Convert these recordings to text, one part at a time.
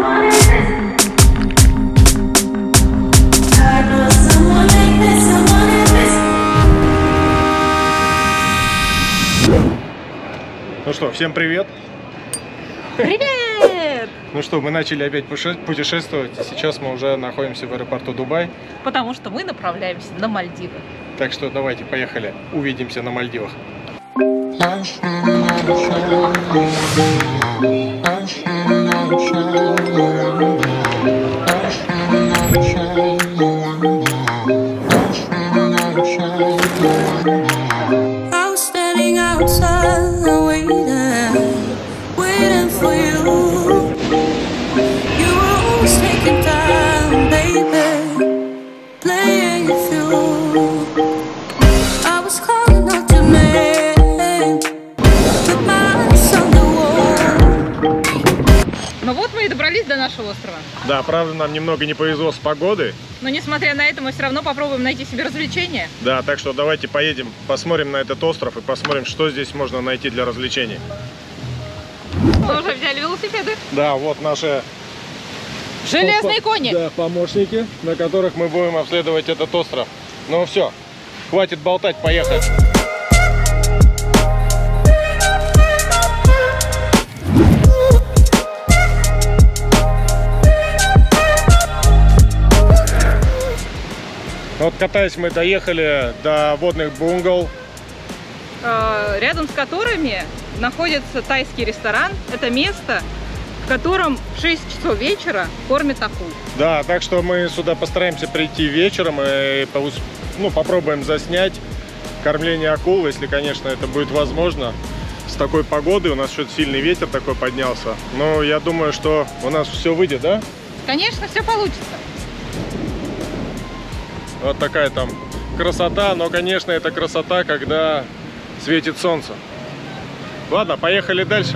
Ну что, всем привет! Привет! Ну что, мы начали опять путешествовать. Сейчас мы уже находимся в аэропорту Дубай. Потому что мы направляемся на Мальдивы. Так что давайте, поехали. Увидимся на Мальдивах. Ну вот мы и добрались до нашего острова. Да, правда, нам немного не повезло с погодой. Но несмотря на это, мы все равно попробуем найти себе развлечения. Да, так что давайте поедем, посмотрим на этот остров и посмотрим, что здесь можно найти для развлечений. Мы уже взяли велосипеды. Да, вот наши железные кони. Да, помощники, на которых мы будем обследовать этот остров. Ну все, хватит болтать, поехали. Вот катаясь, мы доехали до водных бунгало, рядом с которыми находится тайский ресторан. Это место, в котором в 6 часов вечера кормят акул. Да, так что мы сюда постараемся прийти вечером и попробуем заснять кормление акул, если, конечно, это будет возможно. С такой погодой, у нас что-то сильный ветер такой поднялся. Но я думаю, что у нас все выйдет, да? Конечно, все получится. Вот такая там красота, но, конечно, это красота, когда светит солнце. Ладно, поехали дальше.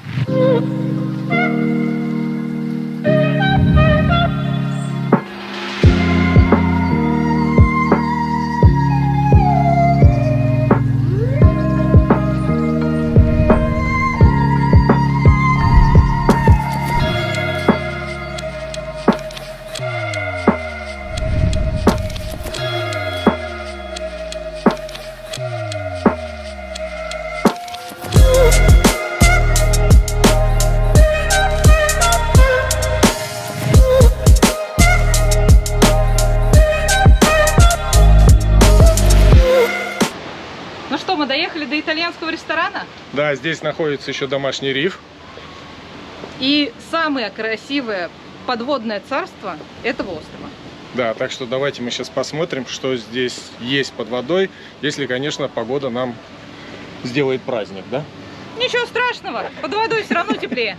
Мы доехали до итальянского ресторана. Да, здесь находится еще домашний риф. И самое красивое подводное царство этого острова. Да, так что давайте мы сейчас посмотрим, что здесь есть под водой, если, конечно, погода нам сделает праздник, да? Ничего страшного, под водой все равно теплее.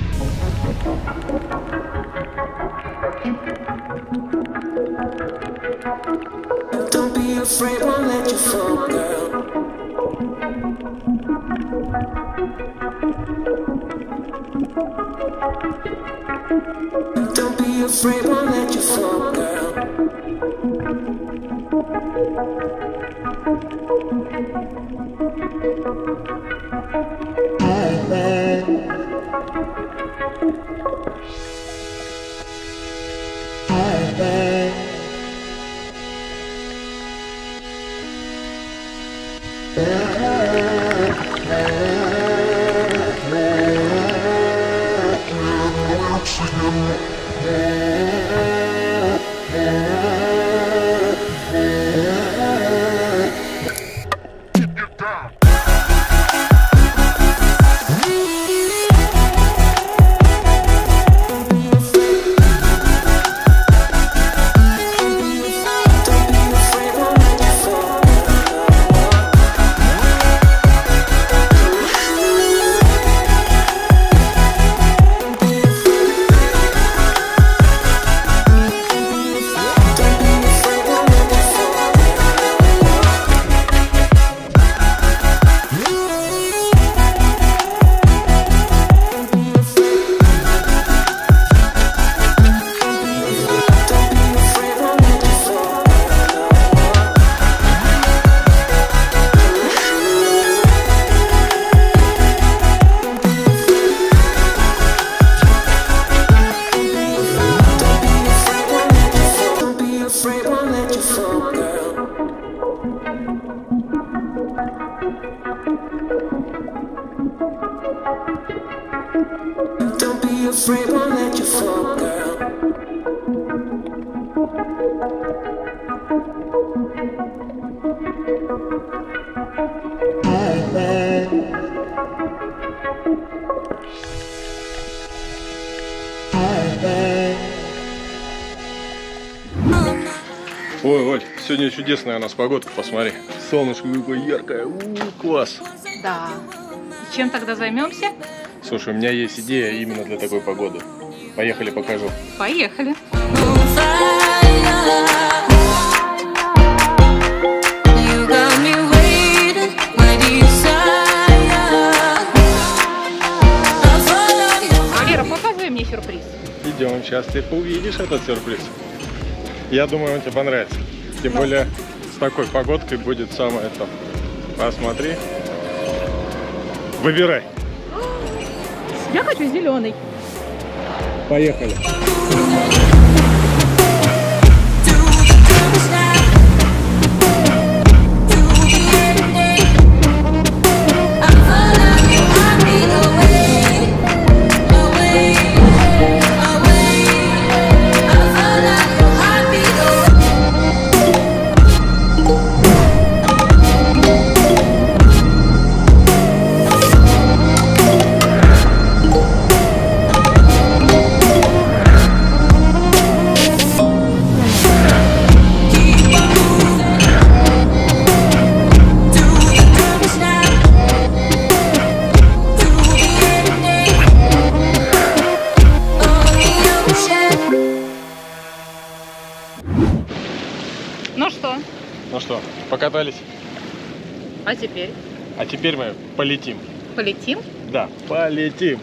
Don't be afraid, won't let you fall, girl. afraid, won't let you fall, girl. Ой, Оль, сегодня чудесная у нас погодка, посмотри. Солнышко какое яркое, класс. Да. И чем тогда займемся? Слушай, у меня есть идея именно для такой погоды. Поехали, покажу. Поехали. Валера, показывай мне сюрприз. Идем, сейчас ты увидишь этот сюрприз. Я думаю, он тебе понравится. Тем более с такой погодкой будет самое то. Посмотри. Выбирай. Я хочу зеленый. Поехали. Ну что, покатались? А теперь? А теперь мы полетим. Полетим? Да, полетим.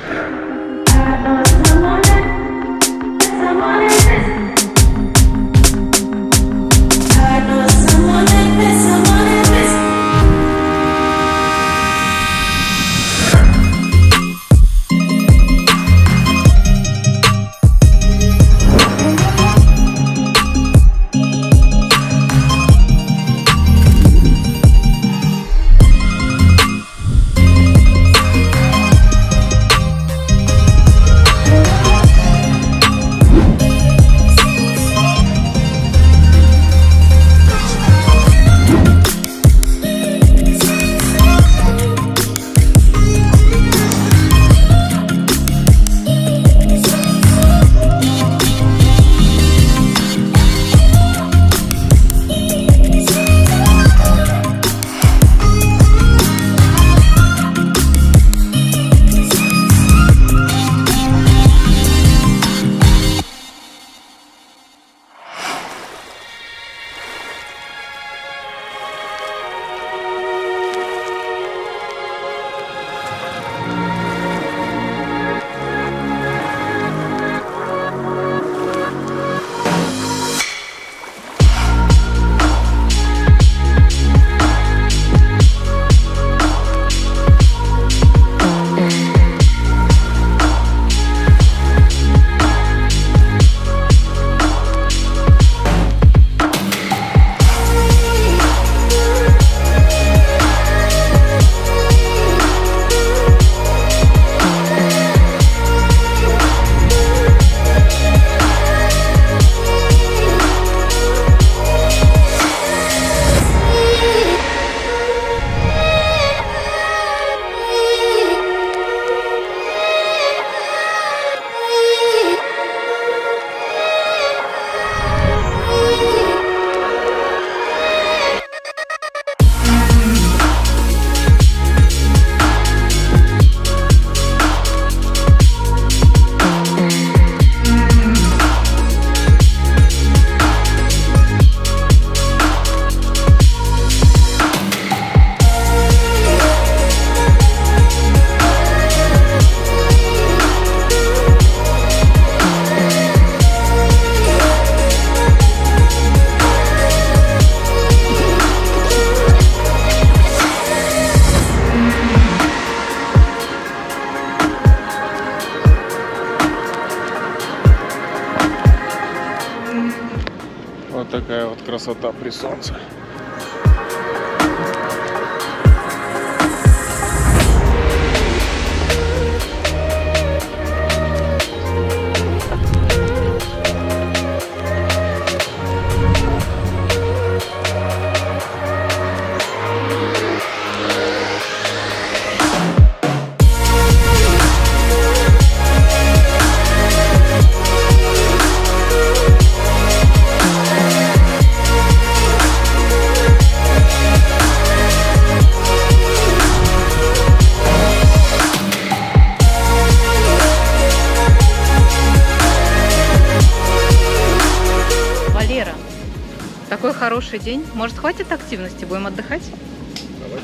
Вот такая вот красота при солнце. хороший день. Может, хватит активности, будем отдыхать? Давай.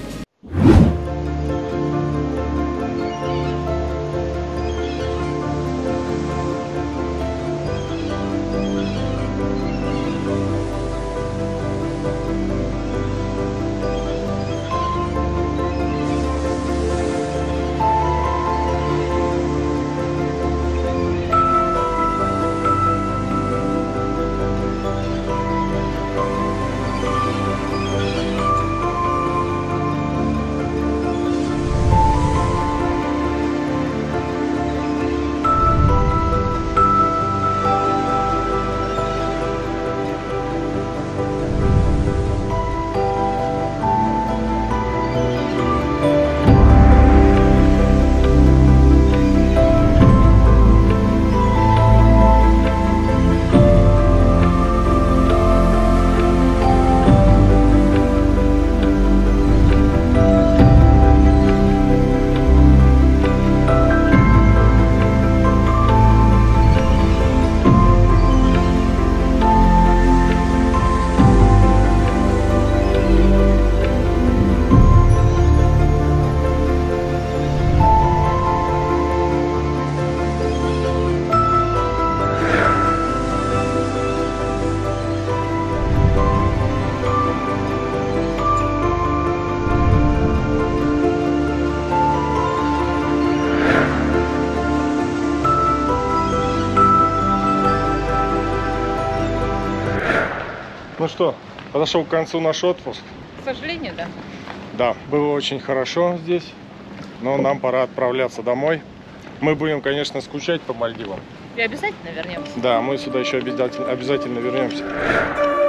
Ну что, подошел к концу наш отпуск. К сожалению, да. Да, было очень хорошо здесь, но нам пора отправляться домой. Мы будем, конечно, скучать по Мальдивам. И обязательно вернемся. Да, мы сюда еще обязательно вернемся.